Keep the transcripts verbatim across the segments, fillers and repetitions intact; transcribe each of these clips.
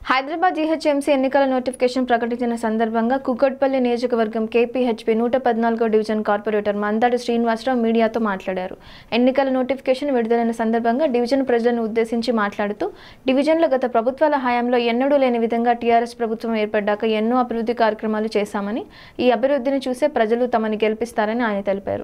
Hyderabad GHMC ఎన్నికల notification ప్రకటించిన సందర్భంగా కుకట్పల్లి నియోజకవర్గం కేపీహెచ్పీ నూట పద్నాలుగో డివిజన్ కార్పొరేటర్ మందాడి శ్రీనివాసరావు మీడియాతో మాట్లాడారు. ఎన్నికల నోటిఫికేషన్ విడుదలైన సందర్భంగా డివిజన్ ప్రజలను ఉద్దేశించి మాట్లాడుతూ డివిజన్లో గత ప్రభుత్వాల హయాంలో ఎన్నడూ లేని విధంగా టీఆర్ఎస్ ప్రభుత్వం ఏర్పడ్డాక ఎన్నో అభివృద్ధి కార్యక్రమాలు చేశామని, ఈ అభివృద్ధిని చూసే ప్రజలు తమని గెలిపిస్తారని ఆయన తెలిపారు.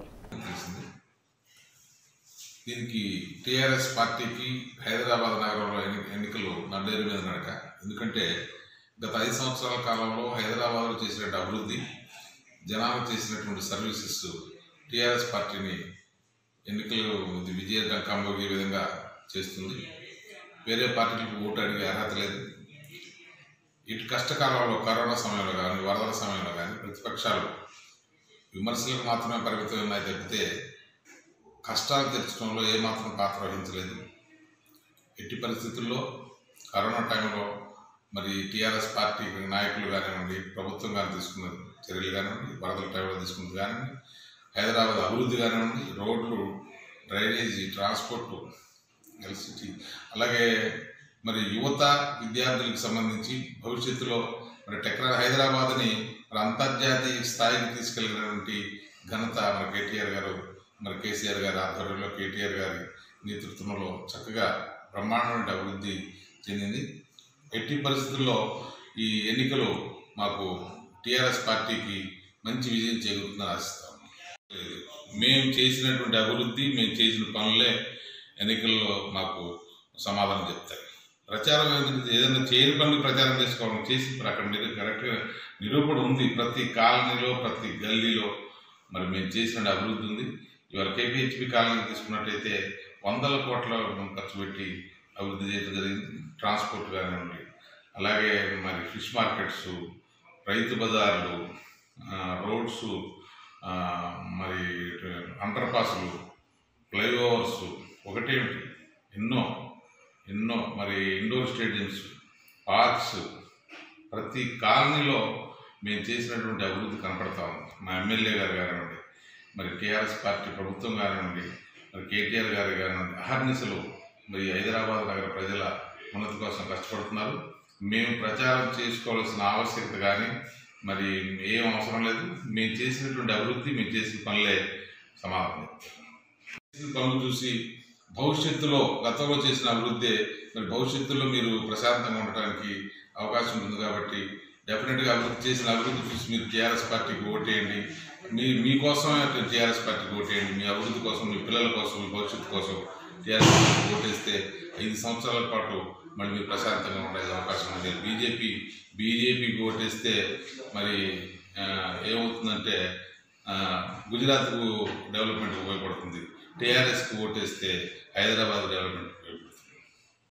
దీనికి టీఆర్ఎస్ పార్టీకి హైదరాబాద్ నగరంలో ఎన్నికలు నడ్డేరు మీద నడక. ఎందుకంటే గత ఐదు సంవత్సరాల కాలంలో హైదరాబాద్లో చేసినటువంటి అభివృద్ధి, జనాలకు చేసినటువంటి సర్వీసెస్ టీఆర్ఎస్ పార్టీని ఎన్నికలు విజయవంతం పోయే విధంగా చేస్తుంది. వేరే పార్టీలకు ఓటు అడిగే అర్హత లేదు. ఇటు కష్టకాలంలో కరోనా సమయంలో కానీ, వరదల సమయంలో కానీ ప్రతిపక్షాలు విమర్శలకు మాత్రమే పరిమితం ఉన్నాయి తప్పితే కష్టాలు తీర్చడంలో ఏమాత్రం పాత్ర వహించలేదు. ఎట్టి పరిస్థితుల్లో కరోనా టైంలో మరి టీఆర్ఎస్ పార్టీ నాయకులు కానివ్వండి, ప్రభుత్వం కానీ తీసుకున్న చర్యలు కానివ్వండి, వరదల టైంలో తీసుకున్నది కానివ్వండి, హైదరాబాద్ అభివృద్ధి కానివ్వండి, రోడ్లు, డ్రైనేజీ, ట్రాన్స్పోర్టు, ఎలక్ట్రిసిటీ, అలాగే మరి యువత విద్యార్థులకు సంబంధించి భవిష్యత్తులో మరి టెక్నాలజీ హైదరాబాద్ని మరి అంతర్జాతీయ స్థాయికి తీసుకెళ్ళినటువంటి ఘనత మన కేటీఆర్ గారు, మరి కేసీఆర్ గారి ఆధ్వర్యంలో, కేటీఆర్ గారి నేతృత్వంలో చక్కగా బ్రహ్మాండమైన అభివృద్ధి చెందింది. ఎట్టి పరిస్థితుల్లో ఈ ఎన్నికలు మాకు టీఆర్ఎస్ పార్టీకి మంచి విజయం చేకూరుతుందని ఆశిస్తాము. మేము చేసినటువంటి అభివృద్ధి, మేము చేసిన పనులే ఎన్నికల్లో మాకు సమాధానం చెప్తాయి. ప్రచారం ఏదైనా చేయని పనులు ప్రచారం చేసుకోవడం చేసి అక్కడ మీరు కరెక్ట్గా నిరూపణ ఉంది. ప్రతి కాలనీలో, ప్రతి గల్లీలో మరి మేము చేసిన అభివృద్ధి ఉంది. ఇవాళ కేపీహెచ్పీ కాలనీ తీసుకున్నట్టయితే వందల కోట్ల ఖర్చు పెట్టి అభివృద్ధి చేయడం జరిగింది. ట్రాన్స్పోర్ట్ కానివ్వండి, అలాగే మరి ఫిష్ మార్కెట్స్, రైతు బజార్లు, రోడ్స్, మరి అండర్ పాస్లు, ఫ్లైఓవర్స్, ఒకటేమిటి ఎన్నో ఎన్నో మరి ఇండోర్ స్టేడియంస్, పార్క్స్, ప్రతి కాలనీలో మేము చేసినటువంటి అభివృద్ధి కనపడతా ఉంది. మా ఎమ్మెల్యే గారు కానివ్వండి, మరి టీఆర్ఎస్ పార్టీ ప్రభుత్వం కానివ్వండి, మరి కేటీఆర్ గారు కానివ్వండి, అహర్నిశలు మరి హైదరాబాద్ నగర ప్రజల ఉన్నతి కోసం కష్టపడుతున్నారు. మేము ప్రచారం చేసుకోవాల్సిన ఆవశ్యకత కానీ మరి ఏం అవసరం లేదు. మేము చేసినటువంటి అభివృద్ధి, మేము చేసిన పనులే సమాధానం. చేసిన పనులు చూసి భవిష్యత్తులో గతంలో చేసిన అభివృద్ధి మరి భవిష్యత్తులో మీరు ప్రశాంతంగా ఉండటానికి అవకాశం ఉంటుంది. కాబట్టి డెఫినెట్గా అభివృద్ధి చేసిన అభివృద్ధి చూసి మీరు టీఆర్ఎస్ పార్టీకి ఓటేయండి. మీ మీకోసమే టీఆర్ఎస్ పార్టీకి ఓటేయండి. మీ అభివృద్ధి కోసం, మీ పిల్లల కోసం, మీ భవిష్యత్తు కోసం టీఆర్ఎస్ పార్టీకి ఓటేస్తే ఐదు సంవత్సరాల పాటు మళ్ళీ మీరు ప్రశాంతంగా ఉండే అవకాశం ఉంది. బీజేపీ బీజేపీకి ఓటేస్తే మరి ఏమవుతుందంటే గుజరాత్కు డెవలప్మెంట్ ఉపయోగపడుతుంది. టీఆర్ఎస్కి ఓటేస్తే హైదరాబాద్ డెవలప్మెంట్